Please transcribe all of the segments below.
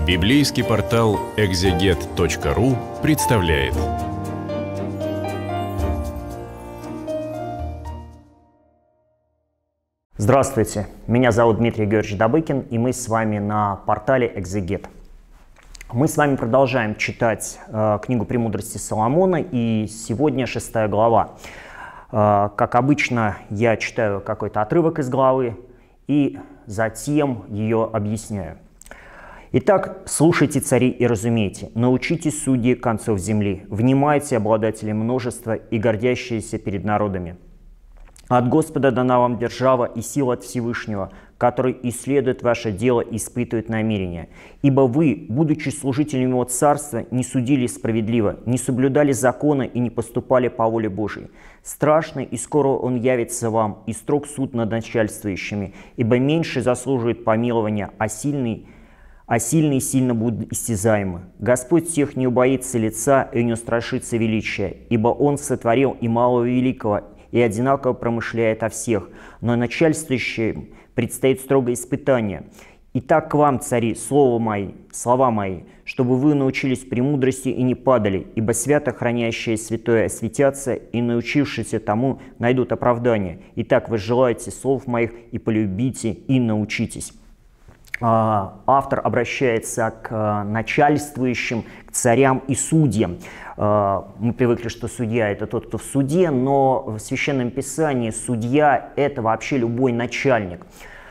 Библейский портал exeget.ru представляет. Здравствуйте, меня зовут Дмитрий Георгиевич Добыкин, и мы с вами на портале Exeget. Мы с вами продолжаем читать книгу «Премудрости Соломона», и сегодня 6 глава. Как обычно, я читаю какой-то отрывок из главы и затем ее объясняю. Итак, слушайте, цари, и разумейте, научитесь, судьи концов земли, внимайте, обладатели множества и гордящиеся перед народами. От Господа дана вам держава и сила от Всевышнего, который исследует ваше дело и испытывает намерения. Ибо вы, будучи служителями его царства, не судили справедливо, не соблюдали закона и не поступали по воле Божией. Страшный и скоро он явится вам, и строг суд над начальствующими, ибо меньше заслуживает помилования, а сильные сильно будут истязаемы. Господь всех не убоится лица и не устрашится величия, ибо Он сотворил и малого и великого, и одинаково промышляет о всех, но начальствующим предстоит строгое испытание. Итак, к вам, цари, слова мои, чтобы вы научились премудрости и не падали, ибо свято хранящие святое осветятся, и научившиеся тому найдут оправдание. Итак, вы желаете слов моих, и полюбите, и научитесь». Автор обращается к начальствующим, к царям и судьям. Мы привыкли, что судья – это тот, кто в суде, но в Священном Писании судья – это вообще любой начальник.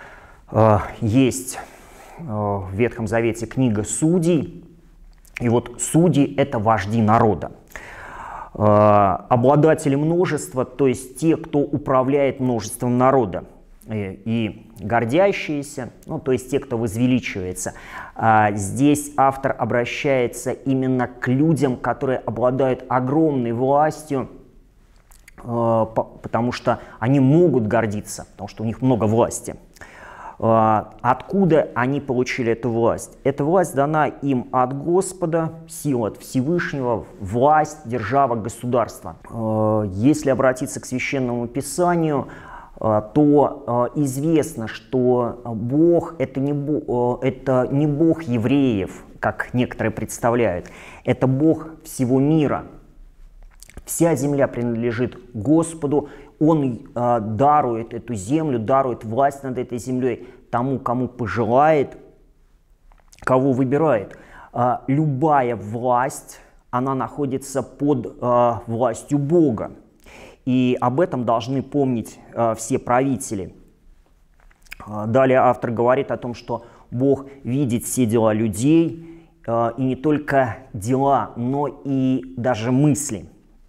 Есть в Ветхом Завете книга Судей, и вот судьи – это вожди народа. Обладатели множества, то есть те, кто управляет множеством народа. И гордящиеся, то есть те, кто возвеличивается. Здесь автор обращается именно к людям, которые обладают огромной властью, потому что они могут гордиться, потому что у них много власти. Откуда они получили эту власть? Эта власть дана им от Господа, сила от Всевышнего, власть, держава, государство. Если обратиться к Священному Писанию, то известно, что Бог это не Бог евреев, как некоторые представляют, это Бог всего мира. Вся земля принадлежит Господу, Он дарует эту землю, дарует власть над этой землей тому, кому пожелает, кого выбирает. Любая власть, она находится под властью Бога. И об этом должны помнить все правители. Далее автор говорит о том, что Бог видит все дела людей, и не только дела, но и даже мысли.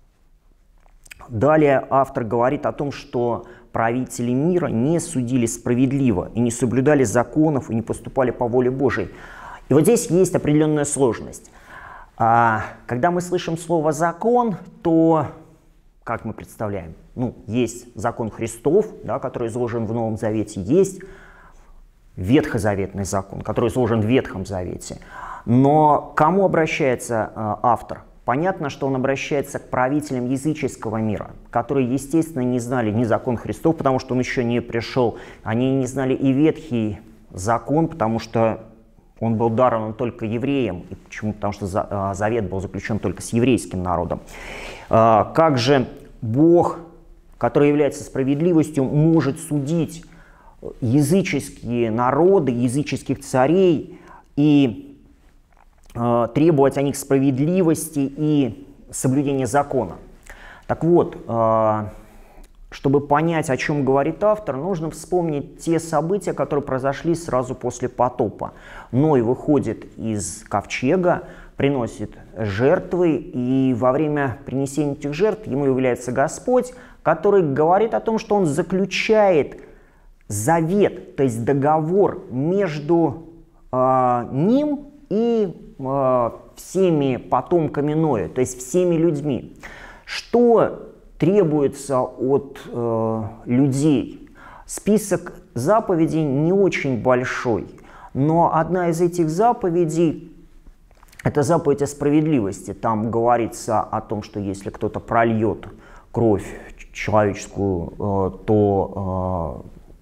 Далее автор говорит о том, что правители мира не судили справедливо, и не соблюдали законов, и не поступали по воле Божией. И вот здесь есть определенная сложность. Когда мы слышим слово «закон», то как мы представляем? Есть закон Христов, который изложен в Новом Завете, есть ветхозаветный закон, который изложен в Ветхом Завете. Но к кому обращается автор? Понятно, что он обращается к правителям языческого мира, которые, естественно, не знали ни закон Христов, потому что он еще не пришел, они не знали и Ветхий закон, потому что он был дарован только евреям. И почему? Потому что завет был заключен только с еврейским народом. Как же Бог, который является справедливостью, может судить языческие народы, языческих царей и требовать от них справедливости и соблюдения закона? Так вот, чтобы понять, о чем говорит автор, нужно вспомнить те события, которые произошли сразу после потопа. Ной выходит из ковчега, приносит жертвы, и во время принесения этих жертв ему является Господь, который говорит о том, что он заключает завет, то есть договор между ним и всеми потомками Ноя, то есть всеми людьми. Что требуется от людей? Список заповедей не очень большой, но одна из этих заповедей – это заповедь о справедливости. Там говорится о том, что если кто-то прольет кровь человеческую, то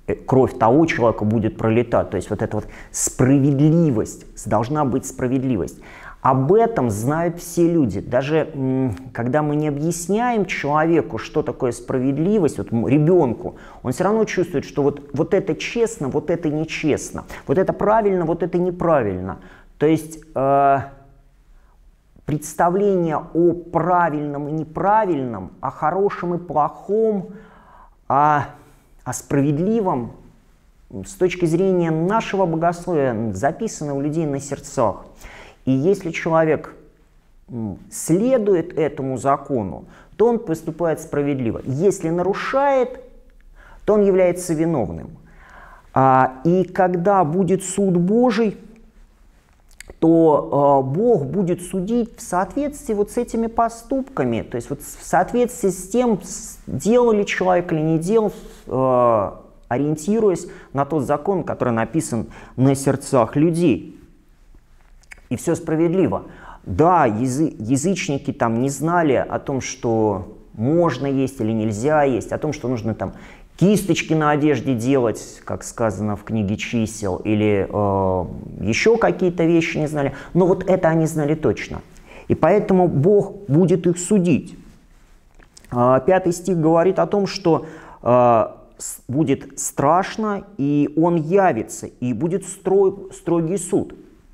кровь того человека будет пролита. То есть вот эта вот справедливость, должна быть справедливость. Об этом знают все люди. Даже когда мы не объясняем человеку, что такое справедливость, вот ребенку, он все равно чувствует, что вот это честно, вот это нечестно, вот это правильно, вот это неправильно. То есть представление о правильном и неправильном, о хорошем и плохом, о справедливом с точки зрения нашего богословия записано у людей на сердцах. И если человек следует этому закону, то он поступает справедливо. Если нарушает, то он является виновным. И когда будет суд Божий, то Бог будет судить в соответствии вот с этими поступками, то есть вот в соответствии с тем, делал ли человек или не делал, ориентируясь на тот закон, который написан на сердцах людей. И все справедливо. Да, язычники там не знали о том, что можно есть или нельзя есть, о том, что нужно там кисточки на одежде делать, как сказано в книге чисел, или еще какие-то вещи не знали. Но вот это они знали точно. И поэтому Бог будет их судить. 5 стих говорит о том, что будет страшно, и Он явится, и будет строгий суд.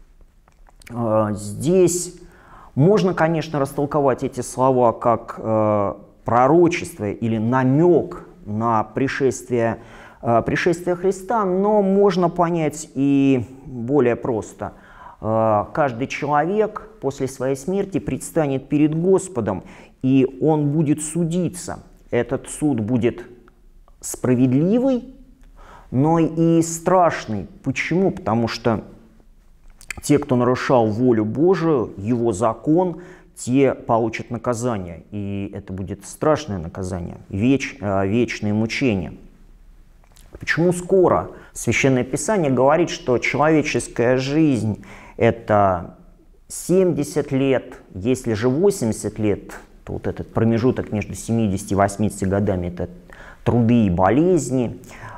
Здесь можно, конечно, растолковать эти слова как пророчество или намек на пришествие Христа, но можно понять и более просто. Каждый человек после своей смерти предстанет перед Господом, и он будет судиться. Этот суд будет справедливый, но и страшный. Почему? Потому что те, кто нарушал волю Божию, Его закон, те получат наказание. И это будет страшное наказание, вечные мучения. Почему скоро? Священное Писание говорит, что человеческая жизнь – это 70 лет, если же 80 лет, то вот этот промежуток между 70 и 80 годами – это труды и болезни.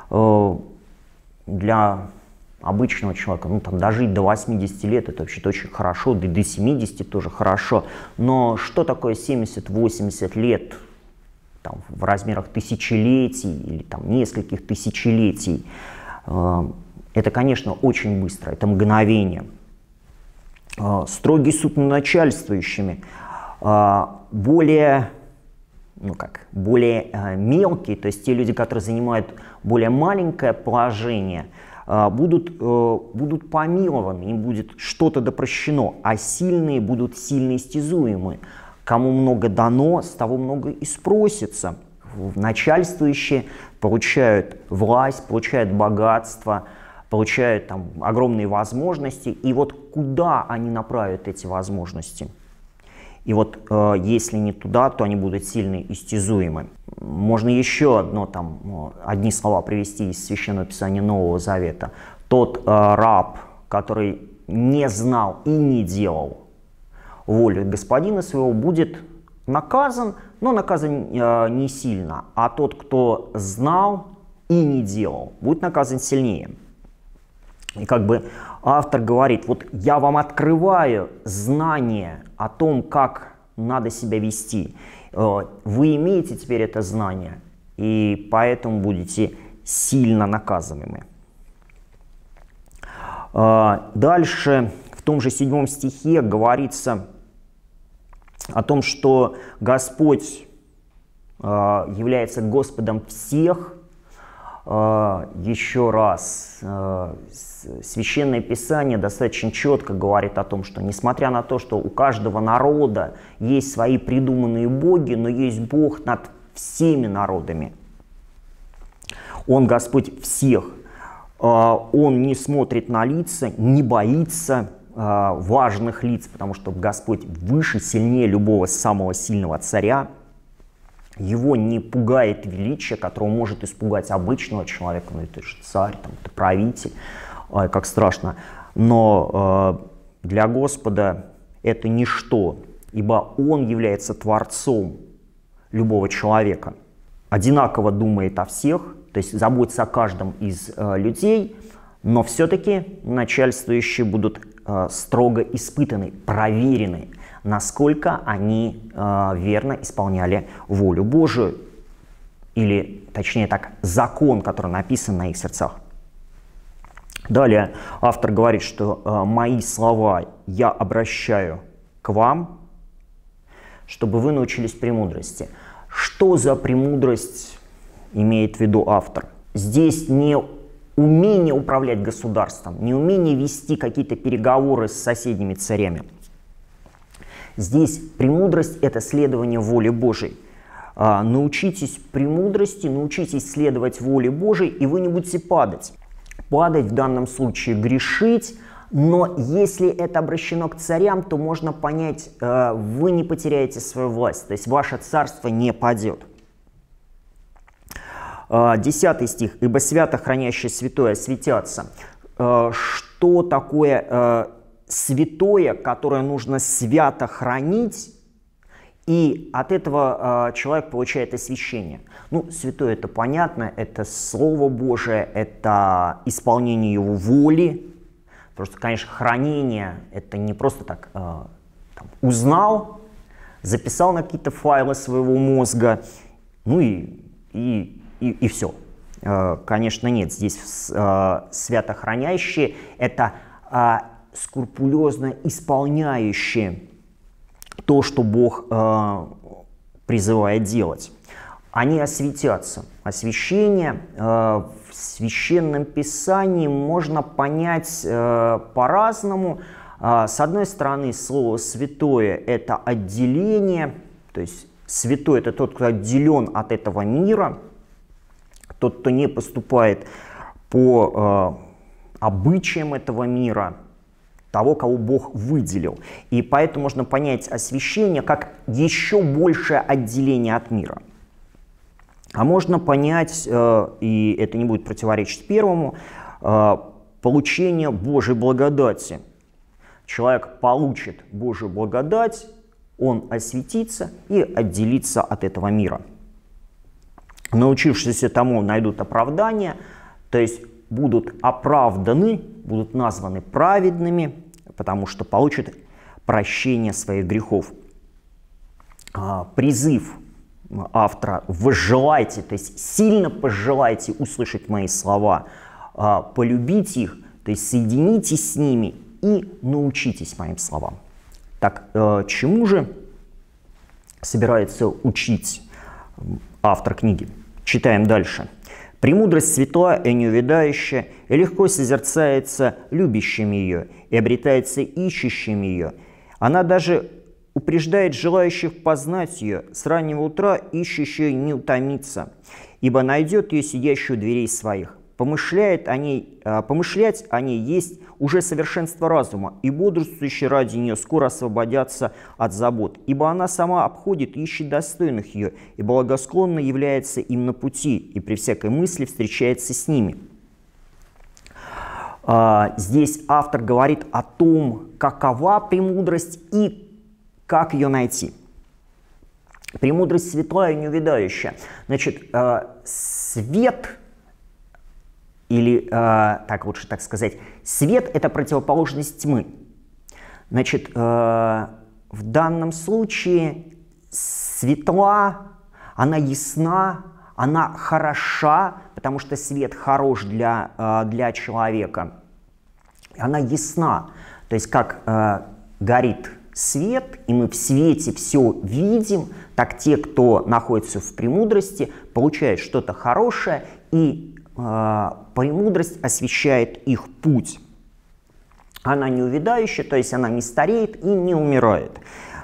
Для обычного человека, там, дожить до 80 лет, это вообще-то очень хорошо, да и до 70 тоже хорошо. Но что такое 70-80 лет там, в размерах тысячелетий или там, нескольких тысячелетий? Это, конечно, очень быстро, это мгновение. Строгий суд над начальствующими. Более мелкие, то есть те люди, которые занимают более маленькое положение, будут помилованы, им будет что-то допрощено, а сильные будут сильно истязуемы. Кому много дано, с того много и спросится. Начальствующие получают власть, получают богатство, получают там огромные возможности. И вот куда они направят эти возможности? И вот если не туда, то они будут сильно истязуемы. Можно еще одни слова привести из Священного Писания Нового Завета. Тот раб, который не знал и не делал волю господина своего, будет наказан, но наказан не сильно. А тот, кто знал и не делал, будет наказан сильнее. И как бы автор говорит, вот я вам открываю знание о том, как надо себя вести. Вы имеете теперь это знание, и поэтому будете сильно наказываемы. Дальше в том же 7 стихе говорится о том, что Господь является Господом всех. Еще раз, Священное Писание достаточно четко говорит о том, что несмотря на то, что у каждого народа есть свои придуманные боги, но есть Бог над всеми народами. Он Господь всех. Он не смотрит на лица, не боится важных лиц, потому что Господь выше, сильнее любого самого сильного царя. Его не пугает величие, которое может испугать обычного человека. Ну, это же царь, там, это правитель, ой, как страшно. Но для Господа это ничто, ибо Он является Творцом любого человека. Одинаково думает о всех, то есть заботиться о каждом из людей, но все-таки начальствующие будут строго испытаны, проверены, насколько они верно исполняли волю Божию, или, точнее так, закон, который написан на их сердцах. Далее автор говорит, что «мои слова я обращаю к вам, чтобы вы научились премудрости». Что за премудрость имеет в виду автор? Здесь не умение управлять государством, не умение вести какие-то переговоры с соседними царями. Здесь премудрость – это следование воле Божией. Научитесь премудрости, научитесь следовать воле Божией, и вы не будете падать. Падать в данном случае грешить, но если это обращено к царям, то можно понять, вы не потеряете свою власть, то есть ваше царство не падет. 10 стих. «Ибо свято хранящее святое светятся». Что такое святое, которое нужно свято хранить, и от этого человек получает освящение? Ну, святое — это понятно, это Слово Божие, это исполнение Его воли. Просто, конечно, хранение — это не просто так узнал, записал на какие-то файлы своего мозга, ну и все. Конечно, нет. Здесь свято хранящие — это скрупулезно исполняющие то, что Бог призывает делать. Они осветятся. Освящение в Священном Писании можно понять по-разному. С одной стороны, слово «святое» — это отделение, то есть святой — это тот, кто отделен от этого мира, тот, кто не поступает по обычаям этого мира, того, кого Бог выделил. И поэтому можно понять освящение как еще большее отделение от мира. А можно понять, и это не будет противоречить первому, получение Божьей благодати. Человек получит Божью благодать, он осветится и отделится от этого мира. Научившиеся тому найдут оправдание, то есть будут оправданы, будут названы праведными, потому что получат прощение своих грехов. Призыв автора: возжелайте, то есть сильно пожелайте услышать мои слова, полюбите их, то есть соединитесь с ними и научитесь моим словам. Так, чему же собирается учить автор книги? Читаем дальше. «Премудрость светла и неувядающая, и легко созерцается любящими ее, и обретается ищущими ее. Она даже упреждает желающих познать ее, с раннего утра ищущие не утомится, ибо найдет ее сидящую у дверей своих. Помышлять о ней есть уже совершенство разума, и бодрствующие ради нее скоро освободятся от забот, ибо она сама обходит и ищет достойных ее, и благосклонно является им на пути, и при всякой мысли встречается с ними». Здесь автор говорит о том, какова премудрость и как ее найти. Премудрость светлая и неувядающая. Значит, свет, или, так лучше так сказать, свет — это противоположность тьмы. Значит, в данном случае светла, она ясна, она хороша, потому что свет хорош для человека. Она ясна, то есть как горит свет, и мы в свете все видим, так те, кто находится в премудрости, получают что-то хорошее, и премудрость освещает их путь. Она неувядающая, то есть она не стареет и не умирает.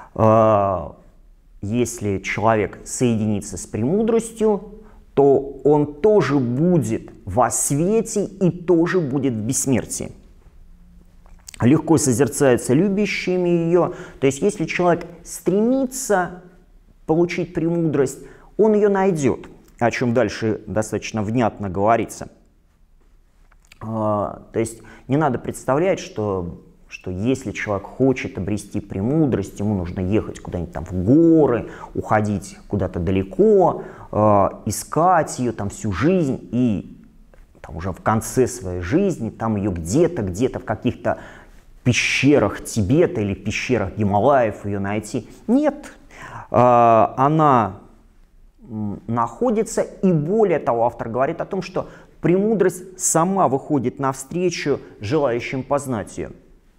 Если человек соединится с премудростью, то он тоже будет во свете и тоже будет в бессмертии. Легко созерцается любящими ее. То есть если человек стремится получить премудрость, он ее найдет, о чем дальше достаточно внятно говорится. То есть не надо представлять, что что если человек хочет обрести премудрость, ему нужно ехать куда-нибудь там в горы, уходить куда-то далеко, искать ее там всю жизнь, и там уже в конце своей жизни там ее где-то в каких-то пещерах Тибета или пещерах Гималаев ее найти. Нет, она находится, и более того, автор говорит о том, что премудрость сама выходит навстречу желающим познать ее.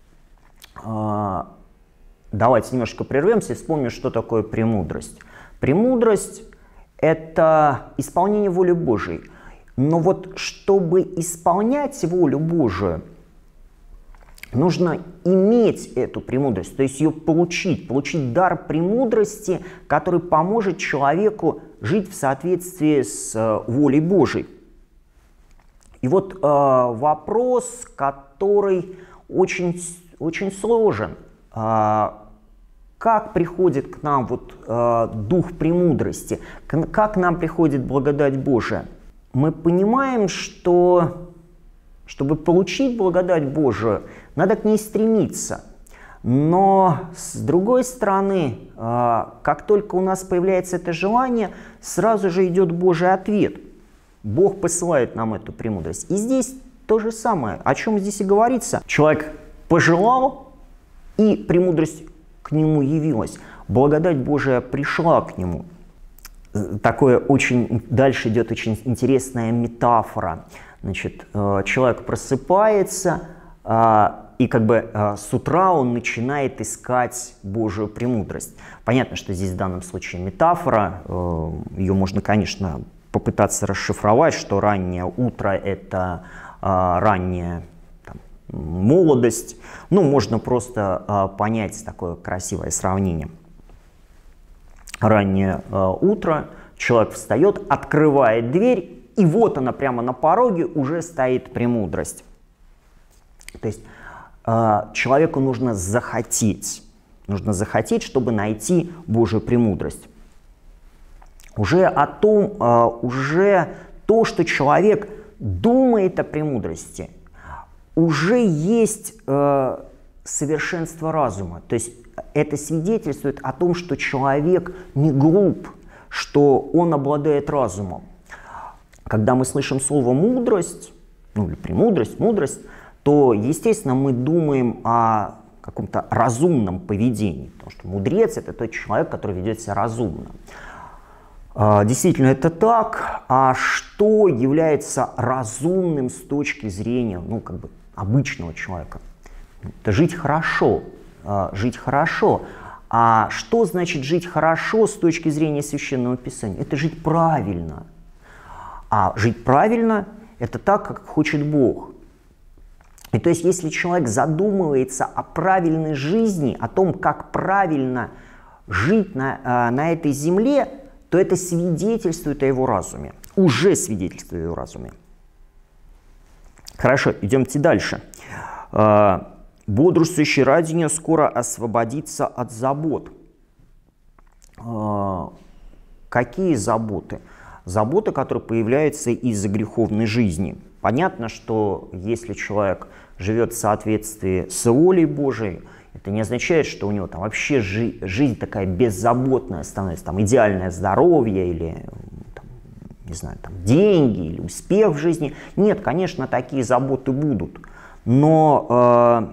Давайте немножко прервемся и вспомним, что такое премудрость. Премудрость – это исполнение воли Божией. Но вот чтобы исполнять волю Божию, нужно иметь эту премудрость, то есть ее получить дар премудрости, который поможет человеку жить в соответствии с волей Божией. И вот вопрос, который очень сложен. Как приходит к нам дух премудрости? Как нам приходит благодать Божия? Мы понимаем, что чтобы получить благодать Божию, надо к ней стремиться. Но с другой стороны, как только у нас появляется это желание, сразу же идет Божий ответ. Бог посылает нам эту премудрость. И здесь то же самое, о чем здесь и говорится. Человек пожелал, и премудрость к нему явилась. Благодать Божия пришла к нему. Дальше идет очень интересная метафора. Значит, человек просыпается, и с утра он начинает искать Божию премудрость. Понятно, что здесь в данном случае метафора. Ее можно, конечно, попытаться расшифровать, что раннее утро – это ранняя молодость. Можно просто понять такое красивое сравнение. Раннее утро, человек встает, открывает дверь, и вот она прямо на пороге уже стоит премудрость. То есть человеку нужно захотеть, чтобы найти Божию премудрость. Уже то, что человек думает о премудрости, уже есть совершенство разума. То есть это свидетельствует о том, что человек не глуп, что он обладает разумом. Когда мы слышим слово «мудрость», или «премудрость», «мудрость», то, естественно, мы думаем о каком-то разумном поведении. Потому что мудрец – это тот человек, который ведет себя разумно. Действительно, это так. А что является разумным с точки зрения обычного человека? Это жить хорошо. Жить хорошо. А что значит жить хорошо с точки зрения Священного Писания? Это жить правильно. А жить правильно – это так, как хочет Бог. И то есть, если человек задумывается о правильной жизни, о том, как правильно жить на этой земле, то это свидетельствует о его разуме. Уже свидетельствует о его разуме. Хорошо, идемте дальше. Бодрствующий ради нее скоро освободится от забот. Какие заботы? Заботы, которые появляются из-за греховной жизни. Понятно, что если человек живет в соответствии с волей Божией, это не означает, что у него вообще жизнь такая беззаботная становится, идеальное здоровье или деньги или успех в жизни. Нет, конечно, такие заботы будут, но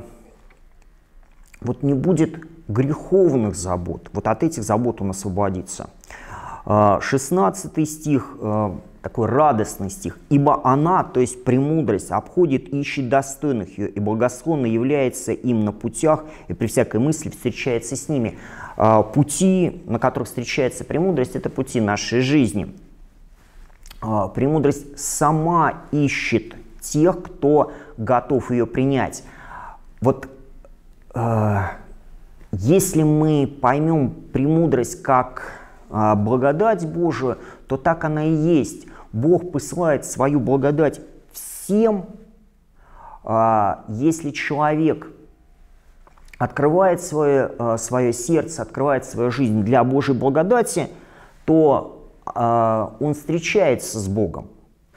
не будет греховных забот. От этих забот он освободится. 16 стих, такой радостный стих. «Ибо она, то есть премудрость, обходит и ищет достойных ее, и благосклонно является им на путях, и при всякой мысли встречается с ними». Пути, на которых встречается премудрость, это пути нашей жизни. Премудрость сама ищет тех, кто готов ее принять. Если мы поймем премудрость как благодать Божию, то так она и есть. Бог посылает свою благодать всем. Если человек открывает свое сердце, открывает свою жизнь для Божьей благодати, то он встречается с Богом.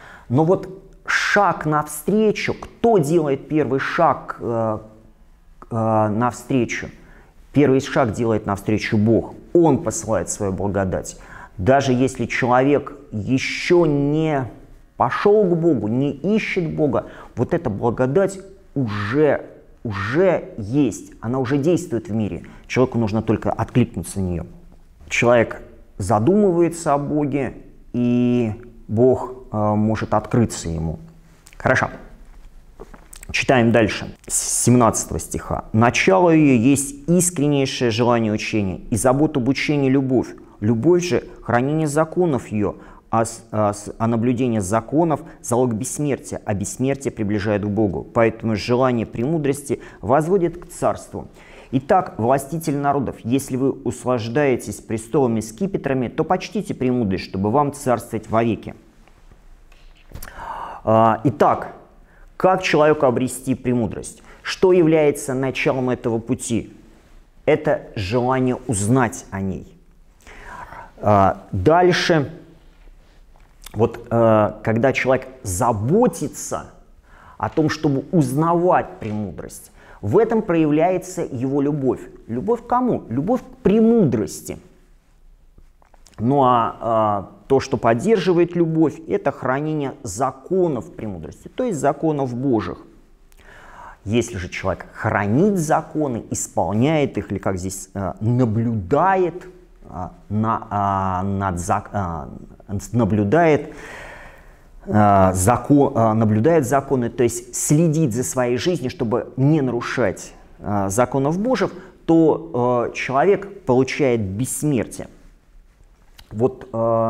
Но шаг навстречу, кто делает первый шаг навстречу. Первый шаг делает навстречу Бог. Он посылает свою благодать. Даже если человек еще не пошел к Богу, не ищет Бога, вот эта благодать уже есть, она уже действует в мире. Человеку нужно только откликнуться на нее. Человек задумывается о Боге, и Бог может открыться ему. Хорошо. Читаем дальше, с 17 стиха. «Начало ее есть искреннейшее желание учения, и забота об учении – любовь. Любовь же – хранение законов ее, а наблюдение законов – залог бессмертия, а бессмертие приближает к Богу. Поэтому желание премудрости возводит к царству. Итак, властитель народов, если вы услаждаетесь престолами с скипетрами, то почтите премудрость, чтобы вам царствовать вовеки». Итак, как человеку обрести премудрость? Что является началом этого пути? Это желание узнать о ней. Дальше, вот когда человек заботится о том, чтобы узнавать премудрость, в этом проявляется его любовь. Любовь к кому? Любовь к премудрости. Ну а то, что поддерживает любовь, это хранение законов премудрости, то есть законов Божьих. Если же человек хранит законы, исполняет их, или как здесь наблюдает, наблюдает законы, то есть следит за своей жизнью, чтобы не нарушать законов Божьих, то человек получает бессмертие. Вот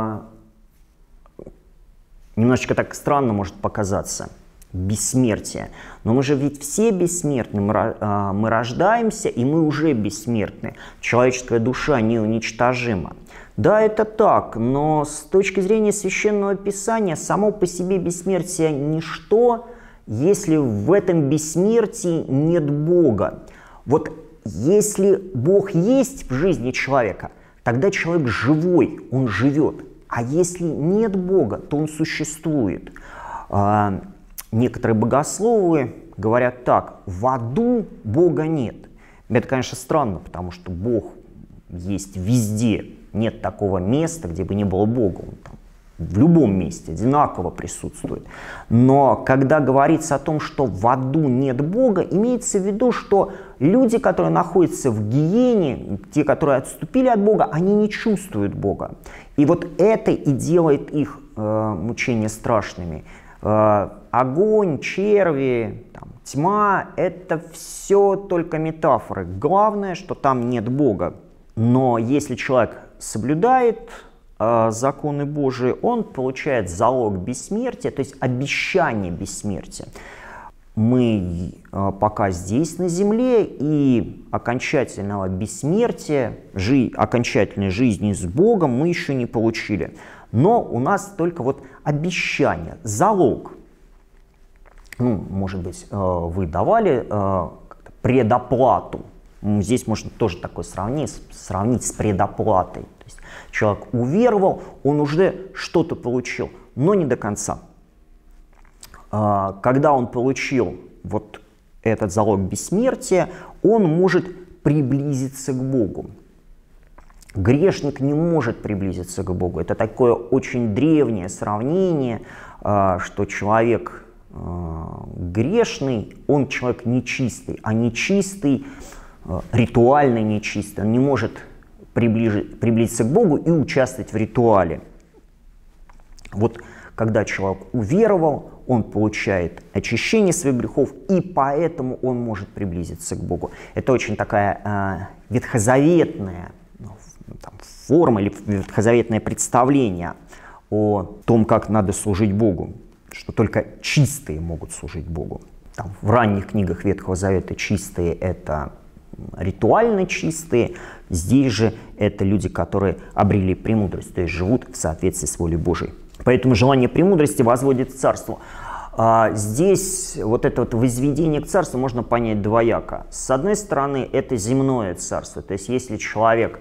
немножечко так странно может показаться бессмертие, но мы же ведь все бессмертны, мы рождаемся, и мы уже бессмертны. Человеческая душа неуничтожима. Да, это так, но с точки зрения Священного Писания само по себе бессмертие ничто, если в этом бессмертии нет Бога. Вот если Бог есть в жизни человека, тогда человек живой, он живет. А если нет Бога, то он существует. Некоторые богословы говорят так: в аду Бога нет. Это, конечно, странно, потому что Бог есть везде. Нет такого места, где бы не было Бога. Он там в любом месте одинаково присутствует. Но когда говорится о том, что в аду нет Бога, имеется в виду, что люди, которые находятся в гиене, те, которые отступили от Бога, они не чувствуют Бога. И вот это и делает их мучения страшными. Огонь, черви, там, тьма — это все только метафоры. Главное, что там нет Бога. Но если человек соблюдает законы Божии, он получает залог бессмертия, то есть обещание бессмертия. Мы пока здесь на земле, и окончательного бессмертия, окончательной жизни с Богом мы еще не получили. Но у нас только вот обещание, залог. Ну, может быть, вы давали предоплату. Здесь можно тоже такое сравнить с предоплатой. То есть человек уверовал, он уже что-то получил, но не до конца. Когда он получил вот этот залог бессмертия, он может приблизиться к Богу. Грешник не может приблизиться к Богу. Это такое очень древнее сравнение, что человек грешный, он человек нечистый, а нечистый, ритуально нечистый, он не может приблизиться к Богу и участвовать в ритуале. Вот когда человек уверовал, он получает очищение своих грехов, и поэтому он может приблизиться к Богу. Это очень такая ветхозаветная форма или ветхозаветное представление о том, как надо служить Богу, что только чистые могут служить Богу. Там, в ранних книгах Ветхого Завета чистые — это ритуально чистые, здесь же это люди, которые обрели премудрость, то есть живут в соответствии с волей Божией. Поэтому желание премудрости возводит к царству. Здесь вот это вот возведение к царству можно понять двояко. С одной стороны, это земное царство, то есть если человек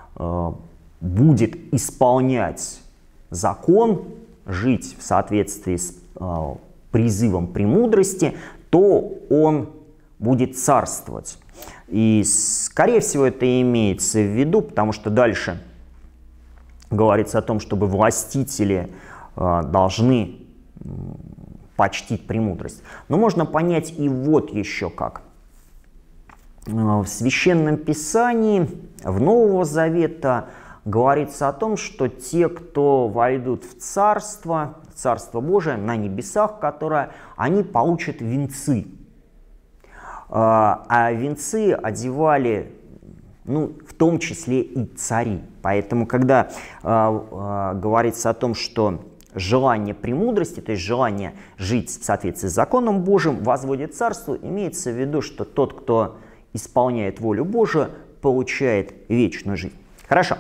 будет исполнять закон, жить в соответствии с призывом премудрости, то он будет царствовать. И, скорее всего, это имеется в виду, потому что дальше говорится о том, чтобы властители должны почтить премудрость. Но можно понять и вот еще как. В Священном Писании, в Нового Завета, говорится о том, что те, кто войдут в Царство Божие на небесах, которое, они получат венцы. А венцы одевали, в том числе и цари. Поэтому, когда говорится о том, что желание премудрости, то есть желание жить в соответствии с законом Божьим, возводит царство, имеется в виду, что тот, кто исполняет волю Божию, получает вечную жизнь. Хорошо.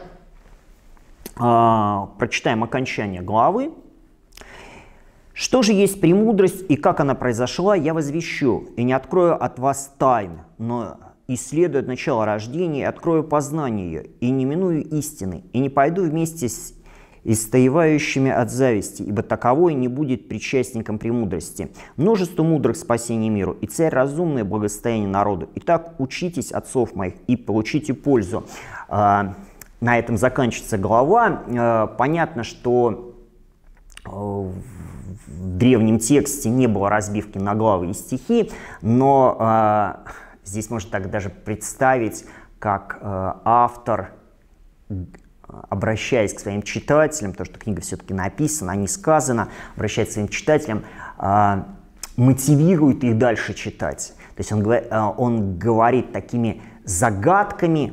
Прочитаем окончание главы. «Что же есть премудрость и как она произошла, я возвещу, и не открою от вас тайн, но исследую от начала рождения, и открою познание ее, и не миную истины, и не пойду вместе с истаивающими от зависти, ибо таковой не будет причастником премудрости. Множество мудрых спасений миру, и царь разумное благосостояние народу. Итак, учитесь от слов моих и получите пользу». На этом заканчивается глава. Понятно, что в древнем тексте не было разбивки на главы и стихи, но здесь можно так даже представить, как автор, обращаясь к своим читателям, потому что книга все-таки написана, а не сказана, обращаясь к своим читателям, мотивирует их дальше читать. То есть он говорит такими загадками,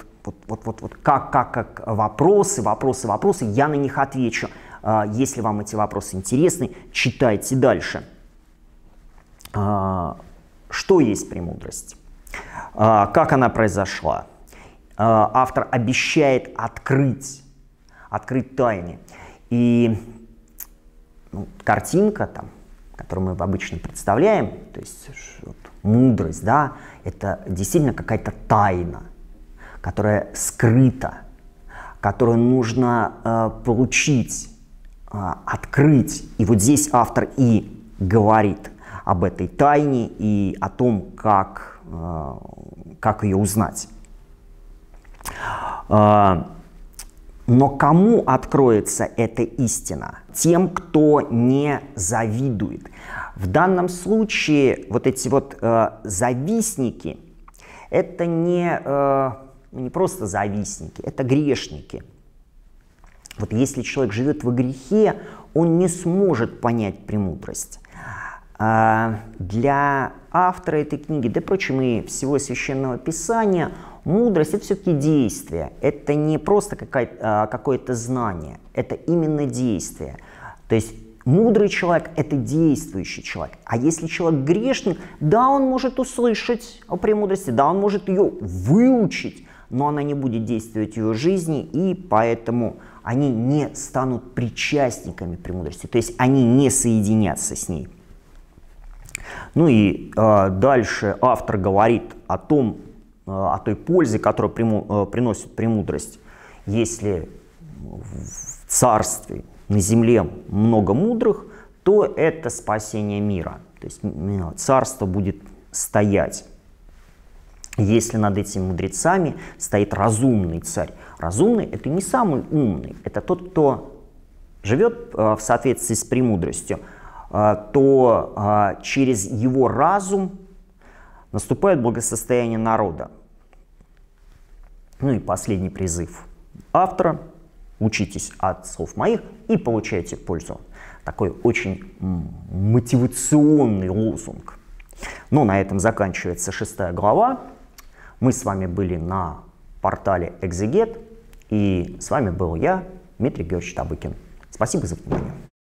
как вопросы, я на них отвечу. Если вам эти вопросы интересны, читайте дальше. Что есть премудрость? Как она произошла? Автор обещает открыть тайны. И картинка, которую мы обычно представляем, то есть мудрость, да, это действительно какая-то тайна, которая скрыта, которую нужно получить, открыть. И вот здесь автор и говорит об этой тайне и о том, как ее узнать. Но кому откроется эта истина? Тем, кто не завидует. В данном случае вот эти завистники, это не просто завистники, это грешники. Вот если человек живет во грехе, он не сможет понять премудрость. Для автора этой книги, да, впрочем, и всего Священного Писания, мудрость — это все-таки действие. Это не просто какое-то знание, это именно действие. То есть мудрый человек — это действующий человек. А если человек грешник, да, он может услышать о премудрости, да, он может ее выучить, но она не будет действовать в его жизни, и поэтому они не станут причастниками премудрости, то есть они не соединятся с ней. И дальше автор говорит о той пользе, которую приносит премудрость. Если в царстве, на земле много мудрых, то это спасение мира. То есть царство будет стоять. Если над этими мудрецами стоит разумный царь. Разумный — это не самый умный, это тот, кто живет в соответствии с премудростью, то через его разум наступает благосостояние народа. И последний призыв автора: учитесь от слов моих и получайте пользу. Такой очень мотивационный лозунг. На этом заканчивается 6 глава. Мы с вами были на портале Экзегет, и с вами был я, Дмитрий Георгиевич Табыкин. Спасибо за внимание.